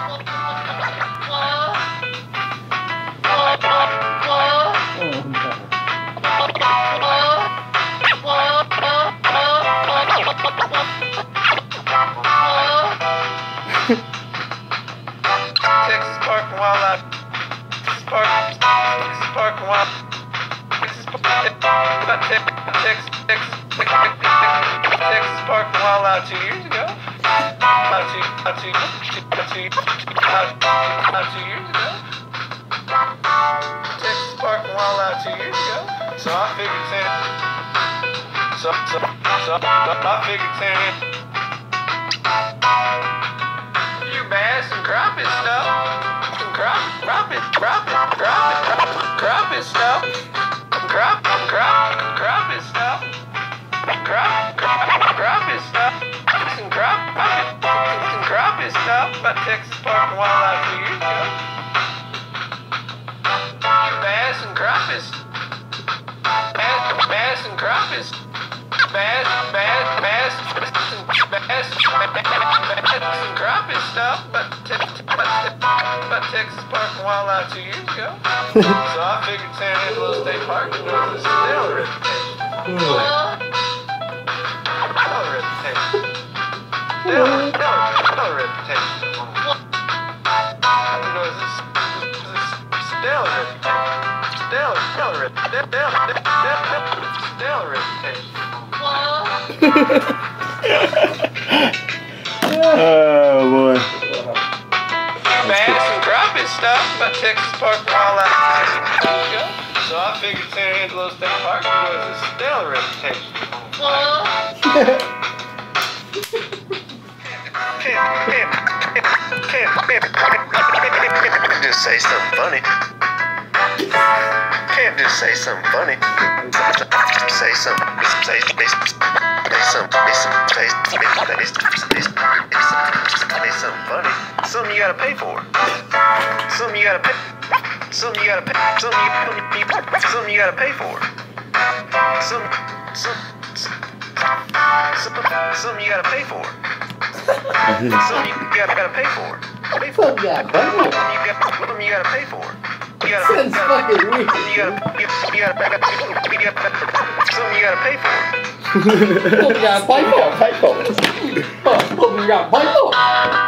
Texas Park and Wildlife. Park and Wildlife. Texas Park and Wildlife 2 years ago. About 2 years ago. Texas Park and Wildlife 2 years ago. So I figured saying you bass and crappie stuff. Crappie stuff. Crappie stuff. Crappie stuff. Some crappie stuff. About Texas Park and Wildlife 2 years ago. Bass and crappies. Bass and crappies. Bass and crappie stuff. But Texas Park and Wildlife 2 years ago. So I figured San Angelo State Park was a stellar reputation. Stellar reputation. Stellar reputation. Stellar reputation. Oh boy. Bass and crappie stuff, but Texas Park and Wildlife. So I figured San Angelo State Park was a stellar reputation. Can't just say something funny. Can't just say something funny. Say something funny. Something you gotta pay for. Something you gotta pay. Something you gotta pay. Something you gotta pay for. Something you gotta pay for. Something you gotta pay for. Fuck that, buddy. Something you gotta pay for. Sounds fucking weird. Something you gotta pay for. What you gotta pay for? What you gotta pay for?